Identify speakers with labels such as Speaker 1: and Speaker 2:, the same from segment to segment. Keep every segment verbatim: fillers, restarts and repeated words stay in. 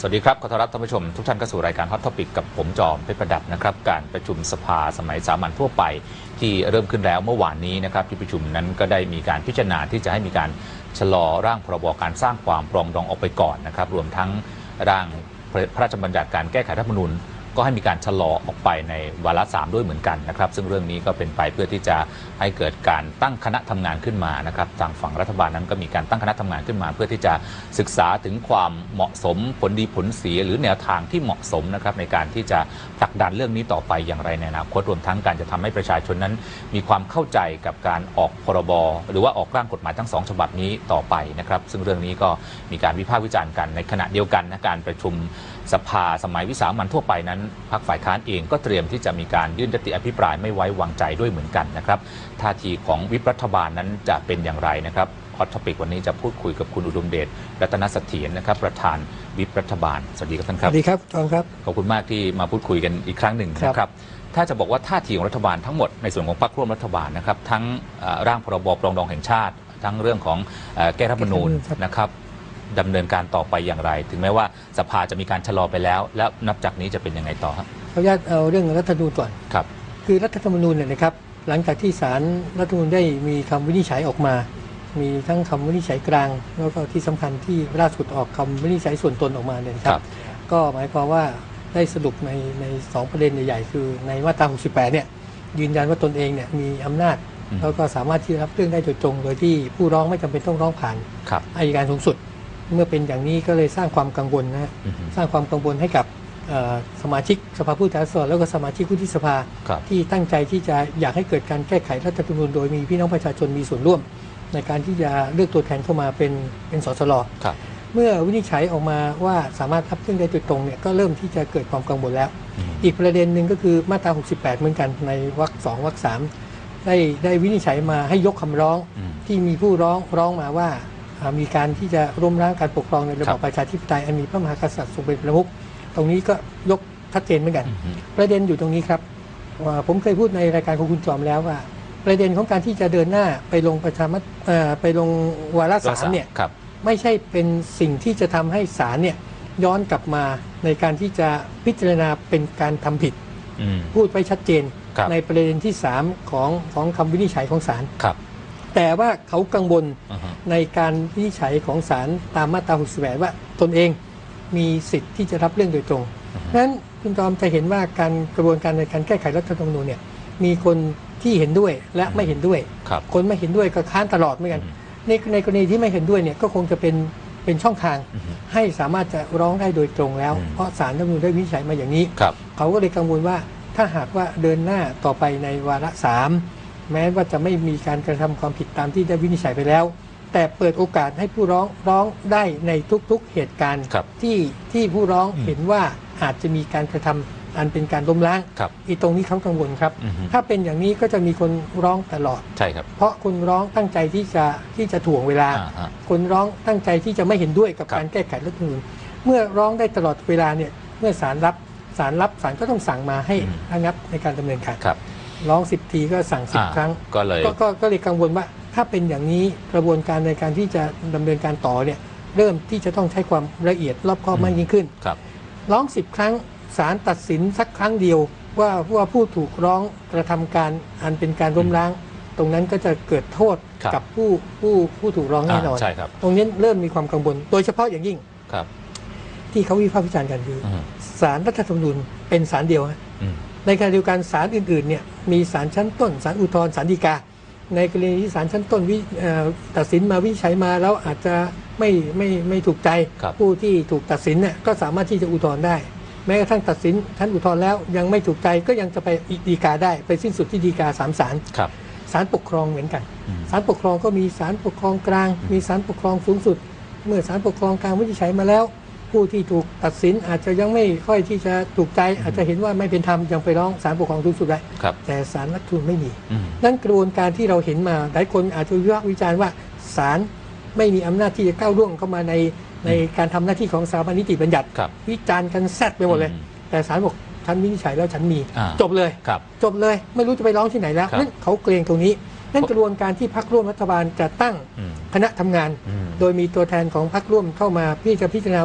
Speaker 1: สวัสดีครับขอต้อนรับท่านผู้ชมทุกท่านเข้าสู่รายการ Hot Topic กับผมจอมเพชรประดับนะครับการประชุมสภาสมัยสามัญทั่วไปที่เริ่มขึ้นแล้วเมื่อวานนี้นะครับที่ประชุมนั้นก็ได้มีการพิจารณาที่จะให้มีการชะลอร่างพรบการสร้างความปรองดองออกไปก่อนนะครับรวมทั้งร่างพระราชบัญญัติการแก้ไขรัฐธรรมนูญก็ให้มีการชะลอออกไปในวาระสามด้วยเหมือนกันนะครับซึ่งเรื่องนี้ก็เป็นไปเพื่อที่จะให้เกิดการตั้งคณะทำงานขึ้นมานะครับทางฝั่งรัฐบาลนั้นก็มีการตั้งคณะทำงานขึ้นมาเพื่อที่จะศึกษาถึงความเหมาะสมผลดีผลเสียหรือแนวทางที่เหมาะสมนะครับในการที่จะผลักดันเรื่องนี้ต่อไปอย่างไรในอนาคตรวมทั้งการจะทำให้ประชาชนนั้นมีความเข้าใจกับการออกพรบหรือว่าออกร่างกฎหมายทั้งสองฉบับนี้ต่อไปนะครับซึ่งเรื่องนี้ก็มีการวิพากษ์วิจารณ์กันในขณะเดียวกันนะการประชุมสภาสมัยวิสามัญทั่วไปนั้นพรรคฝ่ายค้านเองก็เตรียมที่จะมีการยื่นยติอภิปรายไม่ไว้วางใจด้วยเหมือนกันนะครับท่าทีของวิปรัฐบาลนั้นจะเป็นอย่างไรนะครับฮอตท็อปิกวันนี้จะพูดคุยกับคุณอุดมเดชรัตนเสถียรนะครับประธานวิปรัฐบาลสวัสดีครับท่านครับ
Speaker 2: สวัสดีครับทองครับ
Speaker 1: ขอบคุณมากที่มาพูดคุยกันอีกครั้งหนึ่งนะครับถ้าจะบอกว่าท่าทีของรัฐบาลทั้งหมดในส่วนของพรรคร่วมรัฐบาลนะครับทั้งร่างพรบปรองดองแห่งชาติทั้งเรื่องของแก้รัฐธรรมนูญนะครับดำเนินการต่อไปอย่างไรถึงแม้ว่าสภาจะมีการชะลอไปแล้วแล้วนับจากนี้จะเป็นยังไงต่อครับ
Speaker 2: ขออนุญาตเอาเรื่องรัฐธรรมนูญก่อน
Speaker 1: ครับ
Speaker 2: คือรัฐธรรมนูญเนี่ยนะครับหลังจากที่ศาลรัฐธรรมนูญได้มีคำวินิจฉัยออกมามีทั้งคำวินิจฉัยกลางแล้วก็ที่สำคัญที่ล่าสุดออกคำวินิจฉัยส่วนตนออกมาเนี่ยครับก็หมายความว่าได้สรุปในในสองประเด็นใหญ่ๆคือในมาตราหกสิบแปดเนี่ยยืนยันว่าตนเองเนี่ยมีอำนาจแล้วก็สามารถที่จะรับเรื่องได้โดยตรงโดยที่ผู้ร้องไม่จำเป็นต้องร้องผ่านอัยการสูงสุดเมื่อเป็นอย่างนี้ก็เลยสร้างความกังวลนะสร้างความกังวลให้กับสมาชิกสภาผู้แทนราษฎรแล้วก็สมาชิกวุฒิสภาที่ตั้งใจที่จะอยากให้เกิดการแก้ไขรัฐธรรมนูญโดยมีพี่น้องประชาชนมีส่วนร่วมในการที่จะเลือกตัวแทนเข้ามาเป็นเป็นสสรเมื่อวินิจฉัยออกมาว่าสามารถรับเรื่องได้โดยตรงเนี่ยก็เริ่มที่จะเกิดความกังวลแล้วอีกประเด็นหนึ่งก็คือมาตราหกสิบแปดเหมือนกันในวรรคสองวรรคสามได้ได้วินิจฉัยมาให้ยกคำร้องที่มีผู้ร้องร้องมาว่ามีการที่จะล้มล้างการปกครองในระบอบประชาธิปไตยอันมีพระมหากษัตริย์ทรงเป็นประมุขตรงนี้ก็ยกชัดเจนเหมือนกันประเด็นอยู่ตรงนี้ครับผมเคยพูดในรายการของคุณจอมแล้วว่าประเด็นของการที่จะเดินหน้าไปลงประชามติไปลงวาระสามเนี่ยไม่ใช่เป็นสิ่งที่จะทำให้ศาลเนี่ยย้อนกลับมาในการที่จะพิจารณาเป็นการทำผิดพูดไว้ชัดเจนในประเด็นที่สามของของคำวินิจฉัยของศาลแต่ว่าเขากังวล uh-huh. ในการวินิจฉัยของศาลตามมาตราหกสิบแปดว่าตนเองมีสิทธิ์ที่จะรับเรื่องโดยตรง uh-huh. นั้นคุณจอมจะเห็นว่าการกระบวนการในการแก้ไขรัฐธรรมนูญเนี่ยมีคนที่เห็นด้วยและ uh-huh. ไม่เห็นด้วย uh-huh. คนไม่เห็นด้วยก็ค้านตลอดเหมือนกัน uh-huh. ในในกรณีที่ไม่เห็นด้วยเนี่ยก็คงจะเป็นเป็นช่องทาง uh-huh. ให้สามารถจะร้องได้โดยตรงแล้ว uh-huh. เพราะศาลรัฐธรรมนูญได้วินิจฉัยมาอย่างนี้ uh-huh. เขาก็เลยกังวลว่าถ้าหากว่าเดินหน้าต่อไปในวาระสามแม้ว่าจะไม่มีการกระทำความผิดตามที่ได้วินิจฉัยไปแล้วแต่เปิดโอกาสให้ผู้ร้องร้องได้ในทุกๆเหตุการณ์ที่ที่ผู้ร้องเห็นว่าอาจจะมีการกระทำอันเป็นการล้มล้างอีตรงนี้เขากังวลครับถ้าเป็นอย่างนี้ก็จะมีคนร้องตลอด
Speaker 1: ใช่ครับ
Speaker 2: เพราะคนร้องตั้งใจที่จะที่จะถ่วงเวลาคนร้องตั้งใจที่จะไม่เห็นด้วยกับการแก้ไขรัฐธรรมนูญเมื่อร้องได้ตลอดเวลาเนี่ยเมื่อศาลรับศาลรับศาลก็ต้องสั่งมาให้ระงับในการดำเนินการร้องสิบทีก็สั่งสิบครั้ง
Speaker 1: ก็เลย
Speaker 2: ก็ก็เลยกังวลว่าถ้าเป็นอย่างนี้กระบวนการในการที่จะดำเนินการต่อเนี่ยเริ่มที่จะต้องใช้ความละเอียดรอบคอบมากยิ่งขึ้นร้องสิบครั้งศาลตัดสินสักครั้งเดียวว่าว่าผู้ถูกร้องกระทำการอันเป็นการล้มล้างตรงนั้นก็จะเกิดโทษกับผู้ผู้ผู้ถูกร้องแน่นอนตรงนี้เริ่มมีความกังวลโดยเฉพาะอย่างยิ่งที่เขาวิพากษ์วิจารณ์กันคือศาลรัฐธรรมนูญเป็นศาลเดียวในขณะเดียวกันศาลอื่นๆเนี่ยมีศาลชั้นต้นศาลอุทธรณ์ศาลฎีกาในกรณีที่ศาลชั้นต้นตัดสินมาวินิจฉัยมาแล้วอาจจะไม่ไม่ไม่ถูกใจผู้ที่ถูกตัดสินเนี่ยก็สามารถที่จะอุทธรณ์ได้แม้กระทั่งตัดสินชั้นอุทธรณ์แล้วยังไม่ถูกใจก็ยังจะไปฎีกาได้ไปสิ้นสุดที่ฎีกาสามศาลศาลปกครองเหมือนกันศาลปกครองก็มีศาลปกครองกลางมีศาลปกครองสูงสุดเมื่อศาลปกครองกลางวินิจฉัยมาแล้วผู้ที่ถูกตัดสินอาจจะยังไม่ค่อยที่จะถูกใจอาจจะเห็นว่าไม่เป็นธรรมยังไปร้องศาลปกครองสูงสุดได้แต่ศาลรัฐธรรมนูญไม่มีนั่นกระบวนการที่เราเห็นมาหลายคนอาจจะวิพากษ์วิจารณ์ว่าศาลไม่มีอำนาจที่จะก้าวล่วงเข้ามาในในการทำหน้าที่ของสถาบันนิติบัญญัติวิจารณ์กันแซดไปหมดเลยแต่ศาลบอกฉันวินิจฉัยแล้วฉันมีจบเลยจบเลยไม่รู้จะไปร้องที่ไหนแล้วนั่นเขาเกรงตรงนี้นั่นกระบวนการที่พรรคร่วมรัฐบาลจะตั้งคณะทำงานโดยมีตัวแทนของพรรคร่วมเข้ามาพี่จะพิจารณาว่า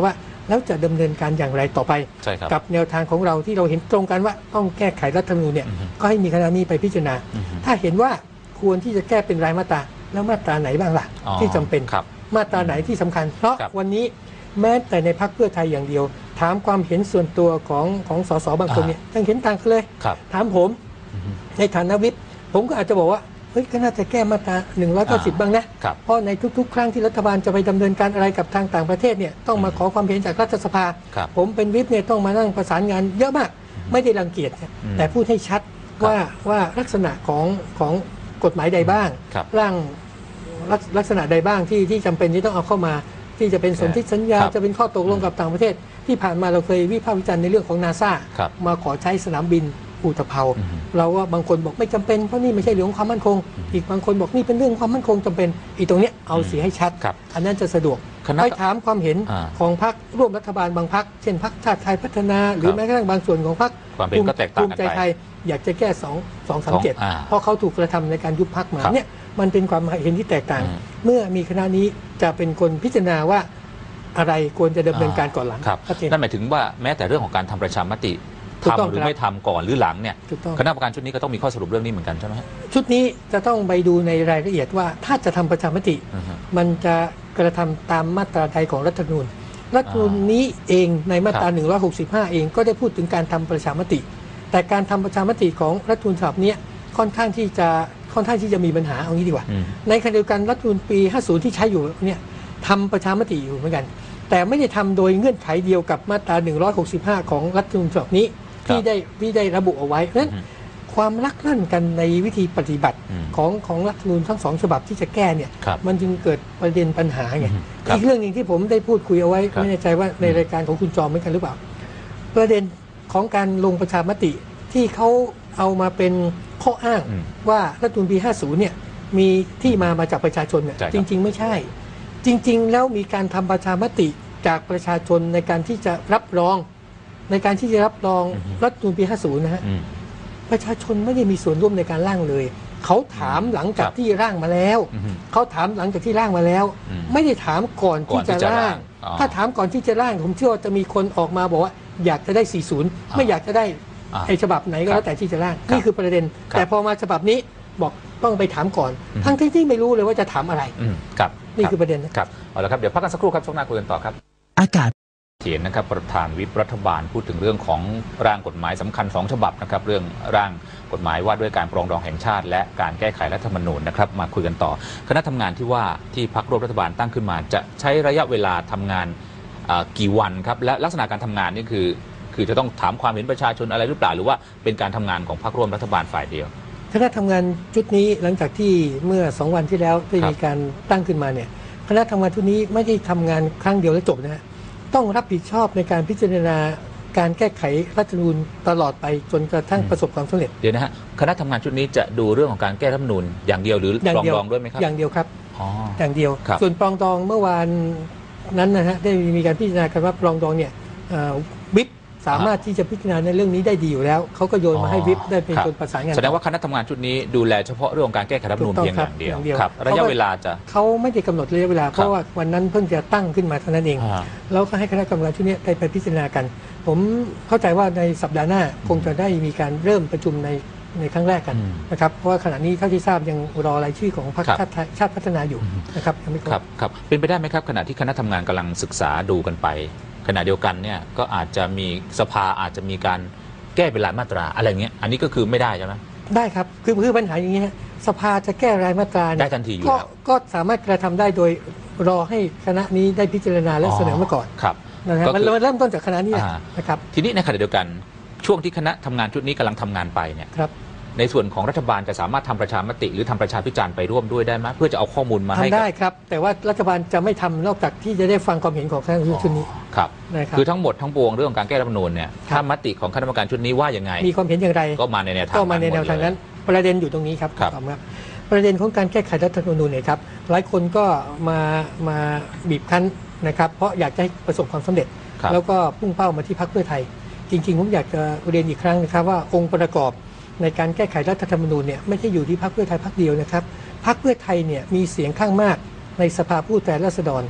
Speaker 2: แล้วจะดำเนินการอย่างไรต่อไป
Speaker 1: ใช่ครับ
Speaker 2: กับแนวทางของเราที่เราเห็นตรงกันว่าต้องแก้ไขรัฐธรรมนูญเนี่ย
Speaker 1: อือฮึ
Speaker 2: ก็ให้มีคณะนี้ไปพิจารณา
Speaker 1: อือฮึ
Speaker 2: ถ้าเห็นว่าควรที่จะแก้เป็นรายมาตราแล้วมาตราไหนบ้างล่ะ
Speaker 1: อ๋อ
Speaker 2: ที่จำเป็น
Speaker 1: ครับ
Speaker 2: มาตราไหนที่สำคัญ เพราะ
Speaker 1: ครับ
Speaker 2: วันนี้แม้แต่ในพรรคเพื่อไทยอย่างเดียว ถามความเห็นส่วนตัวของของสสบางคนเนี่ยยังเห็นต่างกันเลย
Speaker 1: ครับ
Speaker 2: ถามผม
Speaker 1: อือฮึ
Speaker 2: ในฐานะวิปผมก็อาจจะบอกว่าเฮ้ยก็น่าจะแก้มาตราหนึ่งร้อยเก้าสิบ
Speaker 1: อ่า
Speaker 2: บ้างนะ
Speaker 1: ครับ
Speaker 2: เพราะในทุกๆ ครั้งที่รัฐบาลจะไปดำเนินการอะไรกับทางต่างประเทศเนี่ยต้องมาขอความเห็นจากรัฐสภา
Speaker 1: ครับ
Speaker 2: ผมเป็นวิปเนี่ยต้องมานั่งประสานงานเยอะมาก ไม่ได้รังเกียจนะ
Speaker 1: อืม
Speaker 2: แต่พูดให้ชัด
Speaker 1: ครับ
Speaker 2: ว่าว่าลักษณะของของกฎหมายใดบ้าง
Speaker 1: ครับ
Speaker 2: ร่างลักลักษณะใดบ้างที่ที่จำเป็นที่ต้องเอาเข้ามา ที่จะเป็นสนธิสัญญา
Speaker 1: ครับ
Speaker 2: จะเป็นข้อตกลงกับต่างประเทศ ที่ผ่านมาเราเคยวิพากษ์วิจารณ์ในเรื่องของนาซา
Speaker 1: ครับ
Speaker 2: มาขอใช้สนามบินอุตภเปา
Speaker 1: อือฮึ
Speaker 2: เราว่าบางคนบอกไม่จำเป็นเพราะนี่ไม่ใช่เรื่องความมั่นคง อีกบางคนบอกนี่เป็นเรื่องความมั่นคงจำเป็นอีตรงเนี้ยเอาเสียให้ชัด
Speaker 1: ครับ
Speaker 2: อันนั้นจะสะดวก
Speaker 1: คณะ
Speaker 2: ไปถามความเห็น
Speaker 1: อ่า
Speaker 2: ของพรรคร่วมรัฐบาลบางพรรคเช่นพรรคชาติไทยพัฒนา หรื
Speaker 1: ครับ
Speaker 2: อแม้กระทั่งบางส่วนของพรรค
Speaker 1: ความเห็นก็แตกต่างกันไป
Speaker 2: ภูมิใจไทยอยากจะแก้สองสองสามเจ็ด
Speaker 1: อ่า
Speaker 2: เพราะเขาถูกกระทำในการยุบพรรคมา
Speaker 1: ครับ
Speaker 2: เนี่ยมันเป็นความเห็นที่แตกต่าง
Speaker 1: อืม
Speaker 2: เมื่อมีคณะนี้จะเป็นคนพิจารณาว่าอะไรควรจะดำเนินการก่อนหลัง
Speaker 1: ครับ
Speaker 2: ชัดเจน
Speaker 1: นั่นหมายถึงว่าแม้แต่เรื่องของการทำประชามติ
Speaker 2: ถูกต้อง
Speaker 1: ทำหรือ
Speaker 2: ครับ
Speaker 1: ไม่ทำก่อนหรือหลังเนี่ย
Speaker 2: ถูกต้อง
Speaker 1: คณะกรรมการชุดนี้ก็ต้องมีข้อสรุปเรื่องนี้เหมือนกันใช่ไหมฮะ
Speaker 2: ชุดนี้จะต้องไปดูในรายละเอียดว่าถ้าจะทำประชามติ
Speaker 1: อือฮึ
Speaker 2: มันจะกระทำตามมาตราใดของรัฐธรรมนูญรัฐธรรมนูญนี้เองในมาตรา
Speaker 1: ครับ
Speaker 2: หนึ่งร้อยหกสิบห้า เองก็ได้พูดถึงการทำประชามติ แต่การทำประชามติของรัฐธรรมนูญฉบับเนี้ยค่อนข้างที่จะค่อนข้างที่จะมีปัญหาเอางี้ดีกว่า
Speaker 1: อืม
Speaker 2: ในขณะเดียวกันรัฐธรรมนูญปี ห้าสิบ ที่ใช้อยู่เนี่ยทำประชามติอยู่เหมือนกัน แต่ไม่ได้ทำโดยเงื่อนไขเดียวกับมาตรา หนึ่งร้อยหกสิบห้า ของรัฐธรรมนูญฉบับนี้
Speaker 1: ครับ
Speaker 2: ที่ได้ที่ได้ระบุเอาไว้เพราะฉะนั้น
Speaker 1: อืม
Speaker 2: ความลักลั่นกันในวิธีปฏิบัติ
Speaker 1: อืม
Speaker 2: ของของรัฐธรรมนูญทั้งสองฉบับที่จะแก้เนี่ย
Speaker 1: ครับ
Speaker 2: มันจึงเกิดประเด็นปัญหาไง
Speaker 1: อืมครับ
Speaker 2: อีกเรื่องหนึ่งที่ผมได้พูดคุยเอาไว้
Speaker 1: ครับ
Speaker 2: ไม่แน่ใจว่าในรายการของคุณจอมเหมือนกันหรือเปล่า ประเด็นของการลงประชามติที่เขาเอามาเป็นข้ออ้าง
Speaker 1: อืม
Speaker 2: ว่ารัฐธรรมนูญปี ห้าสิบ เนี่ยมีที่มามาจากประชาชนเนี่ย
Speaker 1: ใช่ครับ
Speaker 2: จริง ๆ ไม่ใช่ จริง ๆ แล้วมีการทำประชามติจากประชาชนในการที่จะรับรอง ในการที่จะรับรองรัฐธรรมนูญปี ห้าสิบ นะฮะ
Speaker 1: อืม
Speaker 2: ประชาชนไม่ได้มีส่วนร่วมในการร่างเลย เขาถามหลังจากที่ร่างมาแล้ว
Speaker 1: อืม
Speaker 2: เขาถามหลังจากที่ร่างมาแล้ว
Speaker 1: อืม
Speaker 2: ไม่ได้ถามก่อน
Speaker 1: ก่อนที่
Speaker 2: ที่จะ
Speaker 1: จะ
Speaker 2: ร่า
Speaker 1: ร่าง งอ๋อ
Speaker 2: ถ้าถามก่อนที่จะร่าง ผมเชื่อว่าจะมีคนออกมาบอกว่าอยากจะได้ สี่สิบ ไม่อยากจะได้
Speaker 1: อ่า
Speaker 2: ไอ้ฉบับไหนก็
Speaker 1: ครั
Speaker 2: แล้
Speaker 1: บ
Speaker 2: วแต่ที่จะร่าง
Speaker 1: ครับ
Speaker 2: นี่คือประเด็น
Speaker 1: ครับ
Speaker 2: แต่พอมาฉบับนี้บอกต้องไปถามก่อน
Speaker 1: อืม
Speaker 2: ทั้งที่ที่ไม่รู้เลยว่าจะถามอะไร
Speaker 1: อืมครับ
Speaker 2: นี่
Speaker 1: รับ
Speaker 2: คือประเด็นนะ
Speaker 1: ครับเอาละครับเดี๋ยวพักกันสักครู่ครับช่วงหน้าคุยกันต่อครับ
Speaker 3: อากาศ
Speaker 1: เขียนนะครับประธานวิปรัฐบาลพูดถึงเรื่องของร่างกฎหมายสำคัญสองฉบับนะครับเรื่องร่างกฎหมายว่าด้วยการปรองดองแห่งชาติ และการแก้ไขรัฐธรรมนูญนะครับมาคุยกันต่อ คณะทำงานที่ว่าที่พรรคร่วมรัฐบาลตั้งขึ้นมา จะใช้ระยะเวลาทำงานอ่ากี่วันครับและลักษณะการทำงานนี่คือ คือจะต้องถามความเห็นประชาชนอะไรหรือเปล่าหรือว่าเป็นการทำงานของพรรคร่วมรัฐบาลฝ่ายเดียว
Speaker 2: คณะทำงานชุดนี้หลังจากที่เมื่อสองวันที่แล้วได้
Speaker 1: ครับ
Speaker 2: มีการตั้งขึ้นมาเนี่ยคณะทำงานชุดนี้ไม่ได้ทำงานครั้งเดียวแล้วจบนะฮะต้องรับผิดชอบในการพิจารณาการแก้ไขรัฐธรรมนูญตลอดไปจนกระทั่งประสบความสำเร็จ
Speaker 1: เดี๋ยวนะฮะคณะทำงานชุดนี้จะดูเรื่องของการแก้รัฐธรรมนูญอย่างเดียวหรือ
Speaker 2: อย่าง
Speaker 1: ปรอง
Speaker 2: เดียว
Speaker 1: ดองด้วยไหมครับ
Speaker 2: อย่างเดียวครับ
Speaker 1: อ๋อ
Speaker 2: อย่างเดียว
Speaker 1: ครับ
Speaker 2: ส่วนปรองดองเมื่อวานนั้นนะฮะได้มีการพิจารณากันว่าปรองดองเนี่ยเอ่อวิปสามารถที่จะพิจารณาในเรื่องนี้ได้ดีอยู่แล้วเขาก็โยนมาให้วิปได้เป็น
Speaker 1: ครับ
Speaker 2: คนประสานงาน
Speaker 1: แสดงว่าคณะทำงานชุดนี้ดูแลเฉพาะเรื่องของการแก้ไขรัฐธรรมนูญ
Speaker 2: ถูกต้อง
Speaker 1: เพียงอย่างเดียว
Speaker 2: ครับอย่างเดียว
Speaker 1: ครับระยะเวลาจะ
Speaker 2: เขาไม่ได้กำหนดระยะเวลาเพราะว่าวันนั้นเพิ่งจะตั้งขึ้นมาเท่านั้นเอง
Speaker 1: อ่า
Speaker 2: แล้วก็ให้คณะกรรมการชุดนี้ได้ไปพิจารณากัน ผมเข้าใจว่าในสัปดาห์หน้าคงจะได้มีการเริ่มประชุมในในครั้งแรกกัน
Speaker 1: อืม
Speaker 2: นะครับเพราะว่าขณะนี้เท่าที่ทราบยังรอรายชื่อของพรรค
Speaker 1: ครับ
Speaker 2: ชาติไทยชาติพัฒนาอยู่นะครับยังไม่คร
Speaker 1: ครับ บครับเป็นไปได้ไหมครับขณะที่คณะทำงานกำลังศึกษาดูกันไป ขณะเดียวกันเนี่ยก็อาจจะมีสภาอาจจะมีการแก้เป็นรายมาตราอะไรเงี้ยอันนี้ก็คือไม่ได้ใช่ไหม
Speaker 2: ได้ครับคือคือปัญหาอย่างนี้ฮะสภาจะแก้รายมาตราเย
Speaker 1: ได้ทันทีอยู่
Speaker 2: ก็
Speaker 1: แล้ว
Speaker 2: ก็สามารถกระทำได้โดยรอให้คณะนี้ได้พิจารณาและเสนอมาก่อน
Speaker 1: ครับ
Speaker 2: นะฮะ
Speaker 1: ก็
Speaker 2: มัน
Speaker 1: คือ
Speaker 2: มันเริ่มต้นจากคณะนี้แหละ
Speaker 1: อ่า
Speaker 2: นะครับ
Speaker 1: ทีนี้ในขณะเดียวกันช่วงที่คณะทำงานชุดนี้กำลังทำงานไปเนี่ย
Speaker 2: ครับ
Speaker 1: ในส่วนของรัฐบาลจะสามารถทำประชามติหรือทำประชาพิจารณ์ไปร่วมด้วยได้ไหมเพื่อจะเอาข้อมูลมาให้
Speaker 2: ทำ
Speaker 1: กับ
Speaker 2: ได้ครับ แต่ว่ารัฐบาลจะไม่ทำนอกจากที่จะได้ฟังความเห็นของคณะกรรมการชุดนี้
Speaker 1: ครับ
Speaker 2: นะครับ
Speaker 1: คือทั้งหมดทั้งปวงเรื่องของการแก้รัฐธรรมนูญเนี่ย
Speaker 2: ครับ
Speaker 1: ถ้ามติของคณะกรรมการชุดนี้ว่ายังไง
Speaker 2: มีความเห็นอย่างไร
Speaker 1: ก็มาในแนวทาง
Speaker 2: ก็มาในแนว
Speaker 1: หด
Speaker 2: ทางนั้น
Speaker 1: เลย
Speaker 2: ประเด็นอยู่ตรงนี้ครับ
Speaker 1: ครับ
Speaker 2: ณครับ ประเด็นของการแก้ไขรัฐธรรมนูญเนี่ยครับหลายคนก็มามาบีบคั้นนะครับเพราะอยากจะให้ประสบความสำเร็จ
Speaker 1: ครับ
Speaker 2: แล้วก็พุ่งเป้ามาที่พรรคเพื่อไทย จริงๆผมอยากจะเรียนอีกครั้งนะครับว่าองค์ประกอบในการแก้ไขรัฐธรรมนูญเนี่ยไม่ใช่อยู่ที่พรรคเพื่อไทยพรรคเดียวนะครับพรรคเพื่อไทยเนี่ยมีเสียงข้างมากในสภาผู้แทนราษฎร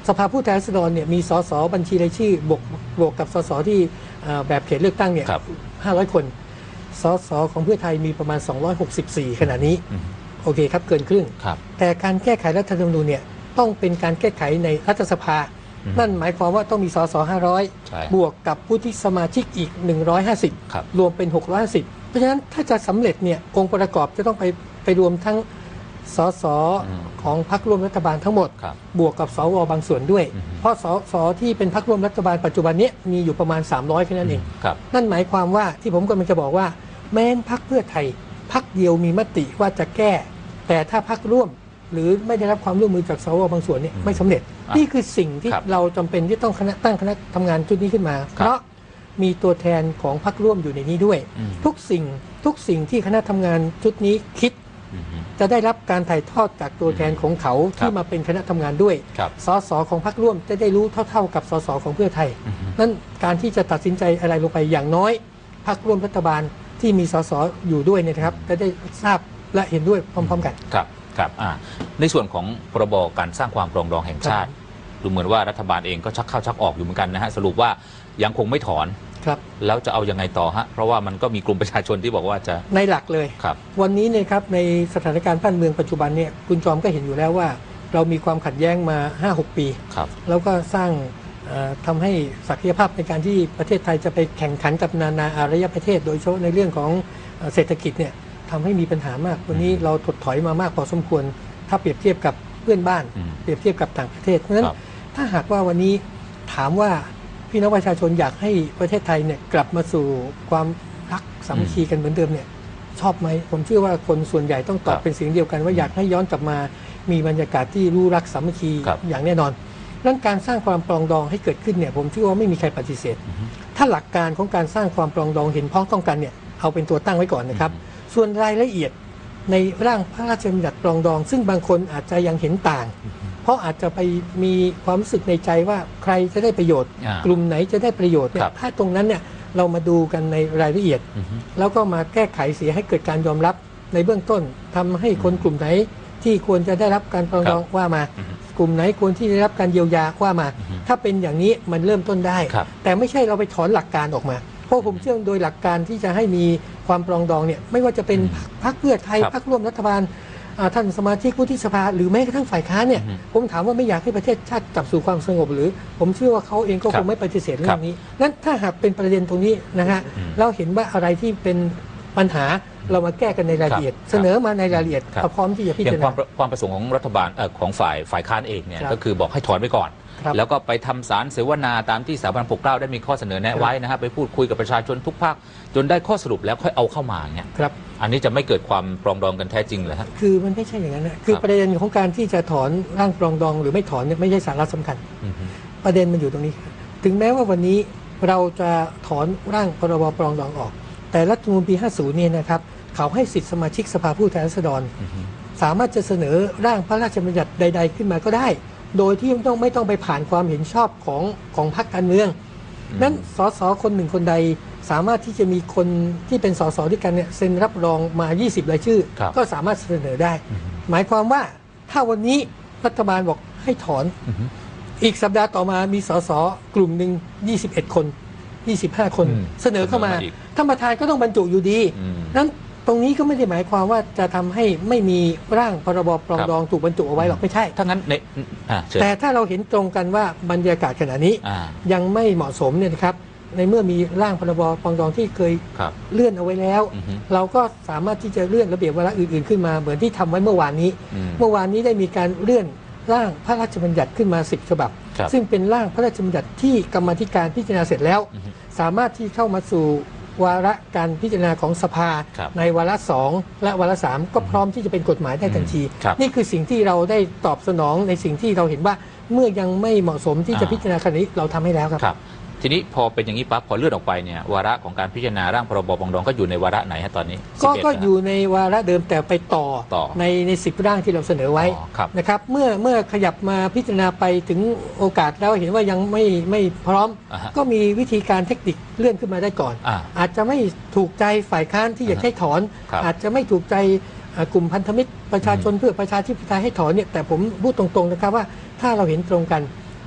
Speaker 2: สภาผู้แทนราษฎรเนี่ยมีสสบัญชีรายชื่อบวกบวกกับสสที่แบบเขตเลือกตั้งเนี่ยห้าร้อยคนสสของเพื่อไทยมีประมาณสองร้อยหกสิบสี่ขณะนี้โอเคครับเกินครึ่งแต่การแก้ไขรัฐธรรมนูญเนี่ยต้องเป็นการแก้ไขในรัฐสภานั่นหมายความว่าต้องมีสสห้าร้อยบวกกับผู้ที่สมาชิกอีกหนึ่งร้อยห้าสิบรวมเป็นหกร้อยห้าสิบเพราะฉะนั้นถ้าจะสำเร็จเนี่ยองค์ประกอบจะต้องไปไปรวมทั้งสสของพรรคร่วมรัฐบาลทั้งหมดบวกกับสวบางส่วนด้วยเพราะสสที่เป็นพรรคร่วมรัฐบาลปัจจุบันนี้มีอยู่ประมาณสามร้อยแค่นั้นเองนั่นหมายความว่าที่ผมกำลังจะบอกว่าแม้นพรรคเพื่อไทยพรรคเดียวมีมติว่าจะแก้แต่ถ้าพรรคร่วมหรือไม่ได้รับความร่วมมือจากสวบางส่วนนี่ไม่สำเร็จนี่คือสิ่งที่เราจำเป็นที่ต้องตั้งคณะทำงานชุดนี้ขึ้นมาเพราะมีตัวแทนของพรรคร่วมอยู่ในนี้ด้วยทุกสิ่งทุกสิ่งที่คณะทำงานชุดนี้คิดจะได้รับการถ่ายทอดจากตัวแทนของเขาที่มาเป็นคณะทำงานด้วยสสของพรรคร่วมจะได้รู้เท่าๆกับสสของเพื่อไทยนั้นการที่จะตัดสินใจอะไรลงไปอย่างน้อยพรรคร่วมรัฐบาลที่มีสสอยู่ด้วยเนี่ยนะครับจะได้ทราบและเห็นด้วยพร้อมๆกัน
Speaker 1: ครับครับในส่วนของพรบการสร้างความปรองดองแห่งชาติดูเหมือนว่ารัฐบาลเองก็ชักเข้าชักออกอยู่เหมือนกันนะฮะสรุปว่ายังคงไม่ถอน
Speaker 2: ครับ
Speaker 1: แล้วจะเอายังไงต่อฮะเพราะว่ามันก็มีกลุ่มประชาชนที่บอกว่าจะ
Speaker 2: ในหลักเลย
Speaker 1: ครับ
Speaker 2: วันนี้เนี่ยครับในสถานการณ์บ้านเมืองปัจจุบันเนี่ยคุณจอมก็เห็นอยู่แล้วว่าเรามีความขัดแย้งมา ห้าหก ปี
Speaker 1: ครับ
Speaker 2: แล้วก็สร้างทำให้ศักยภาพในการที่ประเทศไทยจะไปแข่งขันกับนานาอารยประเทศโดยเฉพาะในเรื่องของเศรษฐกิจเนี่ยทำให้มีปัญหามากวันนี้เราถดถอยมามากพอสมควรถ้าเปรียบเทียบกับเพื่อนบ้านเปรียบเทียบกับต่างประเทศเพราะฉะนั้นถ้าหากว่าวันนี้ถามว่าพี่น้องประชาชนอยากให้ประเทศไทยเนี่ยกลับมาสู่ความรักสามัคคีกันเหมือนเดิมเนี่ยชอบไหมผมเชื่อว่าคนส่วนใหญ่ต้องตอบเป็นเสียงเดียวกันว่าอยากให้ย้อนกลับมามีบรรยากาศที่รู้รักสามัคคีอย่างแน่นอนดังนั้นการสร้างความปรองดองให้เกิดขึ้นเนี่ยผมเชื่อว่าไม่มีใครปฏิเสธถ้าหลักการของการสร้างความปรองดองเห็นพ้องต้องกันเนี่ยเอาเป็นตัวตั้งไว้ก่อนนะครับส่วนรายละเอียดในร่างพระราชบัญญัติปรองดองซึ่งบางคนอาจจะยังเห็นต่างเพราะอาจจะไปมีความรู้สึกในใจว่าใครจะได้ประโยชน์กลุ่มไหนจะได้ประโยชน์เนี่ยถ้าตรงนั้นเนี่ยเรามาดูกันในรายละเอียดแล้วก็มาแก้ไขเสียให้เกิดการยอมรับในเบื้องต้นทำให้คนกลุ่มไหนที่ควรจะได้รับการปรองดองว่ามากลุ่มไหนควรที่จะได้รับการเยียวยาว่ามาถ้าเป็นอย่างนี้มันเริ่มต้นได้แต่ไม่ใช่เราไปถอนหลักการออกมาเพราะผมเชื่อโดยหลักการที่จะให้มีความปรองดองเนี่ยไม่ว่าจะเป็นพรรคเพื่อไทยพรรคร่วมรัฐบาลท่านสมาชิกวุฒิสภาหรือแม้กระทั่งฝ่ายค้านเนี่ยผมถามว่าไม่อยากให้ประเทศชาติกลับสู่ความสงบหรือผมเชื่อว่าเขาเองก็คงไม่ปฏิเสธเรื่องนี้นั้นถ้าหากเป็นประเด็นตรงนี้นะฮะเราเห็นว่าอะไรที่เป็นปัญหาเรามาแก้กันในรายละเอียดเสนอมาในรายละเอียดพร้อมที่จะพิจารณา
Speaker 1: ความความประสงค์ของรัฐบาลของฝ่ายฝ่ายค้านเองเนี่ยก็คือบอกให้ถอนไปก่อนแล้วก็ไปทำสารเสวนาตามที่สถาบันปกเกล้าได้มีข้อเสนอแนะไว้นะครับไปพูดคุยกับประชาชนทุกภาคจนได้ข้อสรุปแล้วค่อยเอาเข้ามาเนี่ย
Speaker 2: ครับ
Speaker 1: อันนี้จะไม่เกิดความปรองดองกันแท้จริงเลยฮะ
Speaker 2: คือมันไม่ใช่อย่างนั้นนะคือประเด็นของการที่จะถอนร่างปรองดองหรือไม่ถอนเนี่ยไม่ใช่สาระสำคัญประเด็นมันอยู่ตรงนี้ถึงแม้ว่าวันนี้เราจะถอนร่างพรบปรองดองออกแต่รัฐธรรมนูญปีห้าสิบเนี่ยนะครับเขาให้สิทธิสมาชิกสภาผู้แทนราษฎรสามารถจะเสนอร่างพระราชบัญญัติใดๆขึ้นมาก็ได้โดยที่ต้องไม่ต้องไปผ่านความเห็นชอบของของพรรคการเมืองนั้นสสคนหนึ่งคนใดสามารถที่จะมีคนที่เป็นสสด้วยกันเนี่ยเซ็นรับรองมายี่สิบรายชื่อก็สามารถเสนอได้หมายความว่าถ้าวันนี้รัฐบาลบอกให้ถอนอีกสัปดาห์ต่อมามีสสกลุ่มหนึ่งยี่สิบเอ็ดคนยี่สิบห้าคนเสนอเข้ามาท่านประธานก็ต้องบรรจุอยู่ดีนั้นตรงนี้ก็ไม่ได้หมายความว่าจะทำให้ไม่มีร่างพรบปรองดองถูกบรรจุเอาไว้หรอกไม่ใช่
Speaker 1: ถ้างั้นใน
Speaker 2: แต่ถ้าเราเห็นตรงกันว่าบรรยากาศขณะนี้ยังไม่เหมาะสมเนี่ยนะครับในเมื่อมีร่างพรบปรองดองที่เคยเลื่อนเอาไว้แล้วเราก็สามารถที่จะเลื่อนระเบียบวาระอื่นๆขึ้นมาเหมือนที่ทำไว้เมื่อวานนี้เมื่อวานนี้ได้มีการเลื่อนร่างพระราชบัญญัติขึ้นมาสิบฉบับซึ่งเป็นร่างพระราชบัญญัติที่กรรมาธิการพิจารณาเสร็จแล้วสามารถที่เข้ามาสู่วาระการพิจารณาของสภาในวาระสองและวาระสามก็พร้อมที่จะเป็นกฎหมายได้ทันทีนี่คือสิ่งที่เราได้ตอบสนองในสิ่งที่เราเห็นว่าเมื่อยังไม่เหมาะสมที่จะพิจารณาคดีเราทำให้แล้วครับ
Speaker 1: ทีนี้พอเป็นอย่างนี้ปั๊บพอเลื่อนออกไปเนี่ยวาระของการพิจารณาร่างพรบปรองดองก็อยู่ในวาระไหนฮะตอนนี้
Speaker 2: ก็ก็อยู่ในวาระเดิมแต่ไปต่อในในสิบร่างที่เราเสนอไว้นะครับเมื่อเมื่อขยับมาพิจารณาไปถึงโอกาสแล้วเห็นว่ายังไม่ไม่พร้อมก็มีวิธีการเทคนิคเลื่อนขึ้นมาได้ก่อนอาจจะไม่ถูกใจฝ่ายค้านที่อยากให้ถอนอาจจะไม่ถูกใจกลุ่มพันธมิตรประชาชนเพื่อประชาธิปไตยให้ถอนเนี่ยแต่ผมพูดตรงๆนะครับว่าถ้าเราเห็นตรงกัน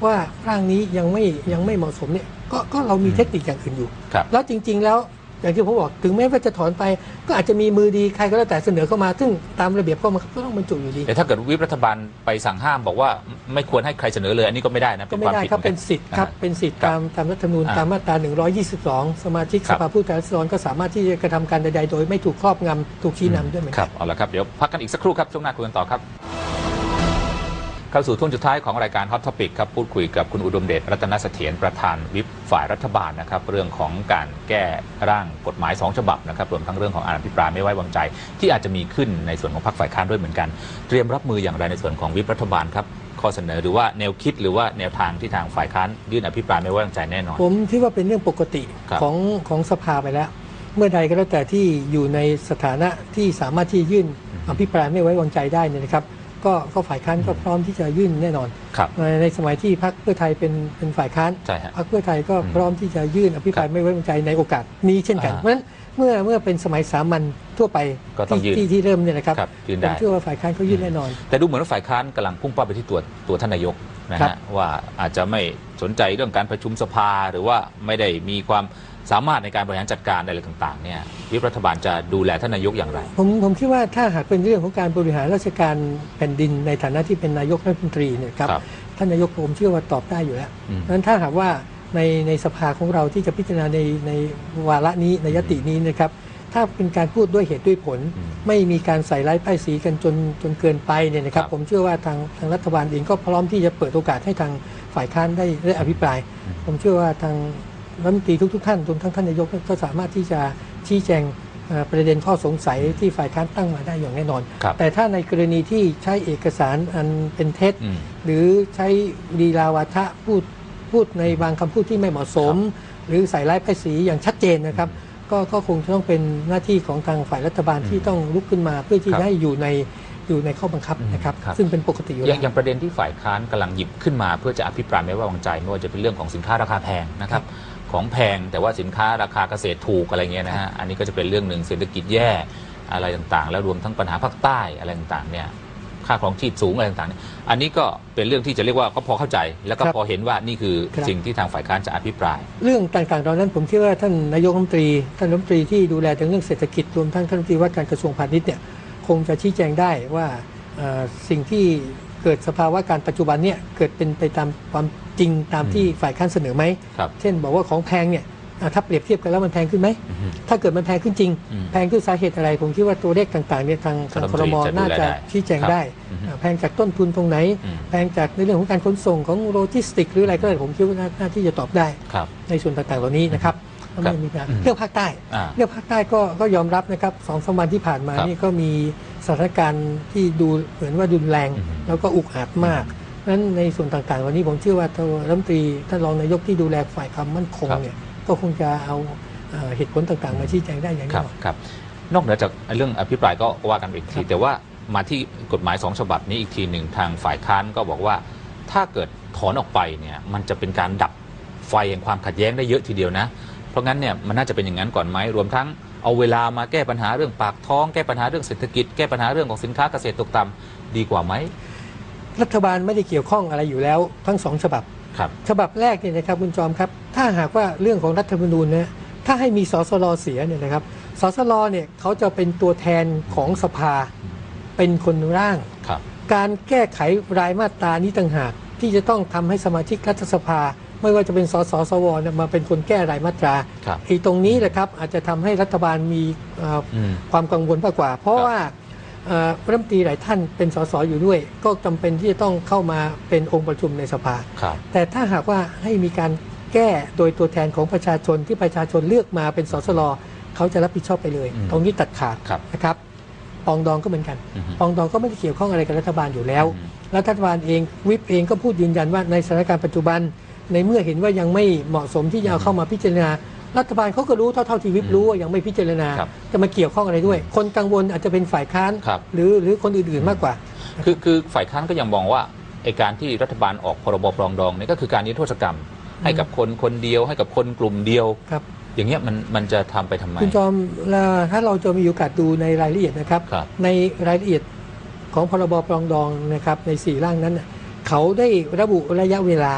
Speaker 2: ว่าร่างนี้ยังไม่ยังไม่เหมาะสมเนี่ยก็ก็เรามีเทคนิคอย่างอื่นอยู่
Speaker 1: ครับ
Speaker 2: แล้วจริง ๆ แล้วอย่างที่ผมบอกถึงแม้ว่าจะถอนไปก็อาจจะมีมือดีใครก็แล้วแต่เสนอเข้ามาซึ่งตามระเบียบข้อบังคับก็ต้องบรรจุอยู่ดี
Speaker 1: แต่ถ้าเกิดวิปรัฐบาลไปสั่งห้ามบอกว่าไม่ควรให้ใครเสนอเลยอันนี้ก็ไม่ได้นะ
Speaker 2: ก็ไม่ได้ครับ
Speaker 1: หอ
Speaker 2: เป็นสิทธิ์ครับ
Speaker 1: อ่า
Speaker 2: เป็นสิทธิ์
Speaker 1: ครับ
Speaker 2: ตามตามรัฐธรรมนูญ
Speaker 1: อ่า
Speaker 2: ตามมาตราหนึ่งร้อยยี่สิบสองสมาชิก
Speaker 1: ครั
Speaker 2: ส
Speaker 1: บ
Speaker 2: ภาผู้แทนราษฎรก็สามารถที่จะกระทำการใดๆโดยไม่ถูกครอบงำถูกชี้นำด้วยเหมือน
Speaker 1: ค
Speaker 2: กั
Speaker 1: รั
Speaker 2: น
Speaker 1: บเอาละครับเดี๋ยวพักกันอีกสักครู่ครับช่วงหน้าคุยกันต่อครับเข้าสู่ช่วงสุดท้ายของรายการ Hot Topic ครับพูดคุยกับคุณอุดมเดชรัตนเสถียรประธานวิปฝ่ายรัฐบาลนะครับเรื่องของการแก้ร่างกฎหมายสองฉบับนะครับรวมทั้งเรื่องของการอภิปรายไม่ไว้วางใจที่อาจจะมีขึ้นในส่วนของพรรคฝ่ายค้านด้วยเหมือนกันเตรียมรับมืออย่างไรในส่วนของวิปรัฐบาลครับข้อเสนอหรือว่าแนวคิดหรือว่าแนวทางที่ทางฝ่ายค้านยื่นอภิปรายไม่ไว้วางใจแน่นอน
Speaker 2: ผมคิดว่าเป็นเรื่องปกติ
Speaker 1: ครับ
Speaker 2: ของของสภาไปแล้ว เมื่อใดก็แล้วแต่ที่อยู่ในสถานะที่สามารถที่ยื่นอภิปรายไม่ไว้วางใจได้เนี่ยนะครับก็ก็ฝ่ายค้านก็พร้อมที่จะยื่นแน่นอน
Speaker 1: ครับ
Speaker 2: ในในสมัยที่พรรคเพื่อไทยเป็นเป็นฝ่ายค้าน
Speaker 1: ใช่ฮะ
Speaker 2: พรรคเพื่อไทยก็
Speaker 1: อืม
Speaker 2: พร้อมที่จะยื่นอภิปรายไม่ไว้วางใจในโอกาสนี้เช่นกัน
Speaker 1: อ่า
Speaker 2: เพราะฉะนั้นเมื่อเมื่อเป็นสมัยสามัญทั่วไป
Speaker 1: ก็ต้องยื่น
Speaker 2: ที่ที่เริ่มเนี่ยนะครับ
Speaker 1: ครับยื่น
Speaker 2: ผ
Speaker 1: ได้
Speaker 2: มเชื่อว่าฝ่ายค้านเขายื่นแน่นอน
Speaker 1: แต่ดูเหมือนว่าฝ่ายค้านกำลังพุ่งเป้าไปที่ตัวตัวท่านนายกนะ
Speaker 2: ครั
Speaker 1: ฮะ
Speaker 2: บ
Speaker 1: ว่าอาจจะไม่สนใจเรื่องการประชุมสภาหรือว่าไม่ได้มีความสามารถในการบริหารจัดการอะไรต่างๆเนี่ยวิปรัฐบาลจะดูแลท่านนายกอย่างไร
Speaker 2: ผมผมคิดว่าถ้าหากเป็นเรื่องของการบริหารราชการแผ่นดินในฐานะที่เป็นนายกรัฐมนตรีเนี่ยครับ
Speaker 1: ครับ
Speaker 2: ท่านนายกผมเชื่อว่าตอบได้อยู่แล้ว
Speaker 1: อืม
Speaker 2: เพราะฉะนั้นถ้าหากว่าในในสภาของเราที่จะพิจารณาในในวาระนี้ในยตินี้นะครับถ้าเป็นการพูดด้วยเหตุด้วยผล
Speaker 1: อืม
Speaker 2: ไม่มีการใส่ร้ายป้ายสีกันจนจนเกินไปเนี่ยนะครับ
Speaker 1: ครับ
Speaker 2: ผมเชื่อว่าทางทางรัฐบาลเองก็พร้อมที่จะเปิดโอกาสให้ทางฝ่ายค้านได้ได้อภิปราย ผมเชื่อว่าทางรัฐมนตรีทุกๆท่านรวมทั้งท่านนายกก็สามารถที่จะชี้แจงเอ่อประเด็นข้อสงสัยที่ฝ่ายค้านตั้งมาได้อย่างแน่นอน
Speaker 1: ครับ
Speaker 2: แต่ถ้าในกรณีที่ใช้เอกสารอันเป็นเท็จ
Speaker 1: อืม
Speaker 2: หรือใช้ลีลาวาทะพูดพูดในบางคำพูดที่ไม่เหมาะสม หรือใส่ร้ายป้ายสีอย่างชัดเจนนะครับ ก็ก็คงจะต้องเป็นหน้าที่ของทางฝ่ายรัฐบาลที่ต้องลุกขึ้นมา เพื่อที่
Speaker 1: ครับ
Speaker 2: จะให้อยู่ในอยู่ในข้อบังคับนะครับ
Speaker 1: ครับ
Speaker 2: ซึ่งเป็นปกติอยู่
Speaker 1: อ
Speaker 2: แล้
Speaker 1: ย่าง
Speaker 2: ว
Speaker 1: อย่างประเด็นที่ฝ่ายค้านกำลังหยิบขึ้นมาเพื่อจะอภิปรายไม่ไว้วางใจไม่ว่าจะเป็นเรื่องของสินค้าราคาแพงนะครับของแพงแต่ว่าสินค้าราคาเกษตรถูกอะไรเงี้ยนะฮะอันนี้ก็จะเป็นเรื่องหนึ่งเศรษฐกิจแย่อะไรต่างๆ แล้วรวมทั้งปัญหาภาคใต้อะไรต่างๆเนี่ยค่าครองชีพสูงอะไรต่างๆเนี่ยอันนี้ก็เป็นเรื่องที่จะเรียกว่าก็พอเข้าใจ แล้วก็
Speaker 2: ครับ
Speaker 1: พอเห็นว่านี่คือ
Speaker 2: ครับ
Speaker 1: สิ่งที่ทางฝ่ายค้านจะอภิปราย
Speaker 2: เรื่องต่างๆเหล่านั้นผมคิดว่าท่านนายกรัฐมนตรีท่านรัฐมนตรีที่ดูแลถึงเรื่องเศรษฐกิจรวมทั้งท่านรัฐมนตรีว่าการกระทรวงพาณิชย์เนี่ยคงจะชี้แจงได้ว่าเอ่อสิ่งที่เกิดสภาวะการปัจจุบันเนี่ยเกิดเป็นไปตามความจริงตามที่ฝ่ายค้านเสนอไหม
Speaker 1: ครับ
Speaker 2: เช่นบอกว่าของแพงเนี่ยอ่ะถ้าเปรียบเทียบกันแล้วมันแพงขึ้นไหม
Speaker 1: อือฮึ
Speaker 2: ถ้าเกิดมันแพงขึ้นจริง
Speaker 1: อืม
Speaker 2: แพงด้วยสาเหตุอะไร ผมคิดว่าตัวเลขต่างๆเนี่ยทางทางค
Speaker 1: รั
Speaker 2: ร
Speaker 1: ฐม
Speaker 2: ม
Speaker 1: นตรีจะดู
Speaker 2: น่า
Speaker 1: แล
Speaker 2: จะ
Speaker 1: ได้
Speaker 2: ชี้แจงได้
Speaker 1: อือฮึ
Speaker 2: อ่ะแพงจากต้นทุนตรงไหน
Speaker 1: อืม
Speaker 2: แพงจากในเรื่องของการขนส่งของโลจิสติกหรืออะไรก็ได้ผมคิดว่าน่าน่าที่จะตอบได้
Speaker 1: ครับ
Speaker 2: ในส่วนต่างๆเหล่านี้นะครับแล้วไม่มีปัญหา
Speaker 1: อืม
Speaker 2: เรื่องภาคใต้
Speaker 1: อ่า
Speaker 2: เรื่องภาคใต้ก็ก็ยอมรับนะครับสองสามวันที่ผ่านมา
Speaker 1: ครับ
Speaker 2: นี่ก็มีสถานการณ์ที่ดูเหมือนว่ารุนแรง
Speaker 1: อืม
Speaker 2: แล้วก็อุกอาจมากเพราะฉะนั้นในส่วนต่างๆ วันนี้ผมเชื่อว่าตัวรัฐมนตรีท่านรองนายกที่ดูแลฝ่ายความมั่นคง
Speaker 1: ครับ
Speaker 2: เนี่ยก็คงจะเอาเอ่อเหตุผลต่างๆ มาชี้แจงได้อย่าง
Speaker 1: ค
Speaker 2: แน่
Speaker 1: รับ
Speaker 2: นอน
Speaker 1: ครับนอกเหนือจากเรื่องอภิปรายก็ว่ากันอีกที แต่ว่ามาที่กฎหมายสองฉบับนี้อีกทีหนึ่งทางฝ่ายค้านก็บอกว่า ถ้าเกิดถอนออกไปเนี่ยมันจะเป็นการดับไฟแห่งความขัดแย้งได้เยอะทีเดียวนะ เพราะงั้นเนี่ยมันน่าจะเป็นอย่างนั้นก่อนไหมรวมทั้งเอาเวลามาแก้ปัญหาเรื่องปากท้องแก้ปัญหาเรื่องเศรษฐกิจแก้ปัญหาเรื่องของสินค้าเกษตรตกต่ำดีกว่าไหม
Speaker 2: รัฐบาลไม่ได้เกี่ยวข้องอะไรอยู่แล้วทั้งสองฉบับ
Speaker 1: ครับ
Speaker 2: ฉบับแรกเนี่ยนะครับคุณจอมครับ ถ้าหากว่าเรื่องของรัฐธรรมนูญนะถ้าให้มีสสรเสียเนี่ยนะครับสสรเนี่ยเขาจะเป็นตัวแทนของสภาเป็นคนร่าง
Speaker 1: ครับ
Speaker 2: การแก้ไขรายมาตรานี้ต่างหากที่จะต้องทำให้สมาชิกรัฐสภา ไม่ว่าจะเป็นสสสวเนี่ยมาเป็นคนแก้รายมาตรา
Speaker 1: ครับ
Speaker 2: ไอ้ตรงนี้แหละครับอาจจะทำให้รัฐบาลมีเอ่อ
Speaker 1: อืม
Speaker 2: ความกังวลมากกว่า เพราะ
Speaker 1: ครับ
Speaker 2: ว่าเอ่อรัฐมนตรีหลายท่านเป็นสสอยู่ด้วย ก็จำเป็นที่จะต้องเข้ามาเป็นองค์ประชุมในสภา
Speaker 1: ครับ
Speaker 2: แต่ถ้าหากว่าให้มีการแก้โดยตัวแทนของประชาชนที่ประชาชนเลือกมาเป็นสสรเขาจะรับผิดชอบไปเลย
Speaker 1: อืม
Speaker 2: ตรงนี้ตัดขาด
Speaker 1: ครับ
Speaker 2: นะครับปองดองก็เหมือนกัน
Speaker 1: อือฮึ
Speaker 2: ปองดองก็ไม่ได้เกี่ยวข้องอะไรกับรัฐบาลอยู่แล้ว
Speaker 1: อืม
Speaker 2: แล้วรัฐบาลเองวิปเองก็พูดยืนยันว่าในสถานการณ์ปัจจุบัน ในเมื่อเห็นว่ายังไม่เหมาะสมที่จะเอาเข้ามาพิจารณา รัฐบาลเขาก็รู้เท่าเท่าที่วิปรู้ว่ายังไม่พิจารณา
Speaker 1: ครับ
Speaker 2: จะมาเกี่ยวข้องอะไรด้วย คนกังวลอาจจะเป็นฝ่ายค้าน
Speaker 1: ครับ
Speaker 2: หรือหรือคนอื่นๆมากกว่า
Speaker 1: คือคือฝ่ายค้านก็ยังมองว่าไอการที่รัฐบาลออกพรบปรองดองเนี่ยก็คือการนิรโทษกรรม ให้กับคนคนเดียวให้กับคนกลุ่มเดียว
Speaker 2: ครับ
Speaker 1: อย่างเงี้ยมันมันจะทำไปทำไม
Speaker 2: คุณจอมแล้วถ้าเราจะมีโอกาสดูในรายละเอียดนะครับ
Speaker 1: ครับ
Speaker 2: ในรายละเอียดของพรบปรองดองนะครับในสี่ร่างนั้นน่ะเขาได้ระบุระยะเวลา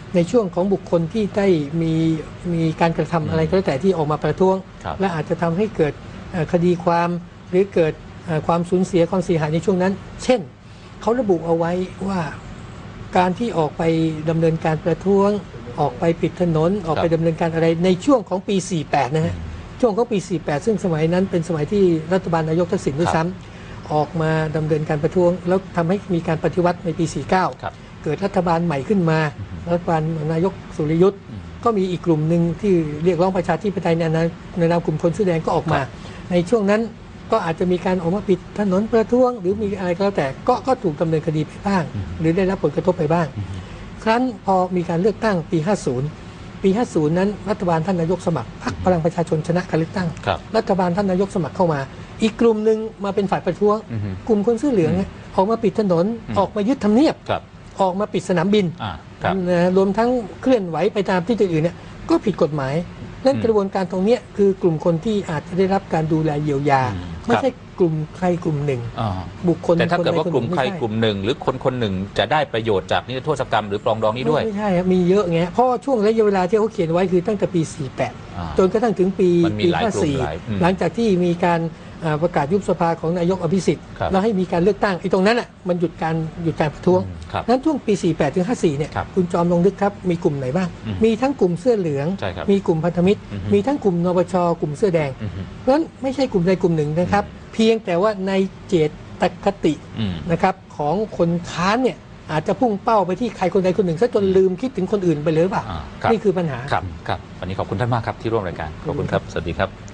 Speaker 2: ในช่วงของบุคคลที่ได้มีมีการกระทำอะไรก็แล้วแต่ที่ออกมาประท้วง
Speaker 1: ครับ
Speaker 2: และอาจจะทำให้เกิดเอ่อคดีความหรือเกิดเอ่อความสูญเสียความเสียหายในช่วงนั้น เช่นเขาระบุเอาไว้ว่าการที่ออกไปดำเนินการประท้วงออกไปปิดถนนออกไปดำเนินการอะไรในช่วงของปี สี่สิบแปด นะฮะช่วงของปี สี่สิบแปด ซึ่งสมัยนั้นเป็นสมัยที่รัฐบาลนายกทักษิณด้วยซ้ำออกมาดำเนินการประท้วงแล้วทำให้มีการปฏิวัติในปี สี่สิบเก้า
Speaker 1: ครับ
Speaker 2: เกิดรัฐบาลใหม่ขึ้นมารัฐบาลนายกสุริยุทธ์ก็มีอีกกลุ่มหนึ่งที่เรียกร้องประชาธิปไตยในนามในนามกลุ่มคนเสื้อแดงก็ออกมา ในช่วงนั้นก็อาจจะมีการออกมาปิดถนนประท้วง หรือมีอะไรก็แล้วแต่ก็ก็ถูกดำเนินคดีไปบ้าง หรือได้รับผลกระทบไปบ้าง ครั้นพอมีการเลือกตั้งปี ห้าสิบ ปี ห้าสิบ นั้นรัฐบาลท่านนายกสมัครพรรคพลังประชาชนชนะการเลือกตั้ง
Speaker 1: ครับ
Speaker 2: รัฐบาลท่านนายกสมัครเข้ามา อีกกลุ่มหนึ่งมาเป็นฝ่ายประท้วง
Speaker 1: อือฮึ
Speaker 2: กลุ่มคนเสื้อเหลืองเนี่ยออกมาปิดถนน
Speaker 1: อืม
Speaker 2: ออกมายึดทำเนียบ
Speaker 1: ครับ
Speaker 2: ออกมาปิดสนามบิน
Speaker 1: อ่าครับ
Speaker 2: นะรวมทั้งเคลื่อนไหวไปตามที่อื่นๆเนี่ยก็ผิดกฎหมายนั่น
Speaker 1: อืม
Speaker 2: กระบวนการตรงเนี้ยคือกลุ่มคนที่อาจจะได้รับการดูแลเยียวยา
Speaker 1: อืม
Speaker 2: ไม่
Speaker 1: ครับ
Speaker 2: ใช่กลุ่มใครกลุ่มหนึ่ง
Speaker 1: อ่า
Speaker 2: บุคคล
Speaker 1: แต่ถ้าเกิดว่า
Speaker 2: คนใ
Speaker 1: กลุ่มใคร
Speaker 2: ไช่
Speaker 1: กลุ่มหนึ่ง หรือคนคนหนึ่งจะได้ประโยชน์จากนิรโทษกรรมหรือปรองดองนี้ด้วย
Speaker 2: ไม่ใช่ครับมีเยอะไงเพราะว่าช่วงระยะเวลาที่เขาเขียนไว้คือตั้งแต่ปี สี่สิบแปด
Speaker 1: อ่า
Speaker 2: จนกระทั่งถึงปี
Speaker 1: มันมี
Speaker 2: ปี
Speaker 1: หลายกลุ่ม
Speaker 2: ห้าสิบสี่
Speaker 1: หลายอืม
Speaker 2: หลังจากที่มีการอ่าประกาศยุบสภาของนายกอภิสิทธิ์
Speaker 1: ครับ
Speaker 2: แล้วให้มีการเลือกตั้งไอ้ตรงนั้นอ่ะมันหยุดการหยุดการประท้วง
Speaker 1: อืมครับ
Speaker 2: นั้นช่วงปี สี่สิบแปด ถึง ห้าสิบสี่ เนี่ย
Speaker 1: ครับ
Speaker 2: คุณจอมลงนึกครับมีกลุ่มไหนบ้าง
Speaker 1: อืม
Speaker 2: มีทั้งกลุ่มเสื้อเหลือง
Speaker 1: ใช่ครับ
Speaker 2: มีกลุ่มพันธมิตร
Speaker 1: อือฮึ
Speaker 2: มีทั้งกลุ่มนปชกลุ่มเสื้อแดง
Speaker 1: อือฮึ
Speaker 2: เพราะฉะนั้นไม่ใช่กลุ่มใดกลุ่มหนึ่งนะครับ เพียงแต่ว่าในเจตคติ
Speaker 1: อืม
Speaker 2: นะครับของคนค้านเนี่ยอาจจะพุ่งเป้าไปที่ใครคนใดคนหนึ่งซะจนลืมคิดถึงคนอื่นไปเลยหรือเปล่า
Speaker 1: อ่าครับ
Speaker 2: นี่คือปัญหา
Speaker 1: ครับครับวันนี้ขอบคุณท่านมากครับที่ร่วมรายการขอบคุณครับสวัสดีครับ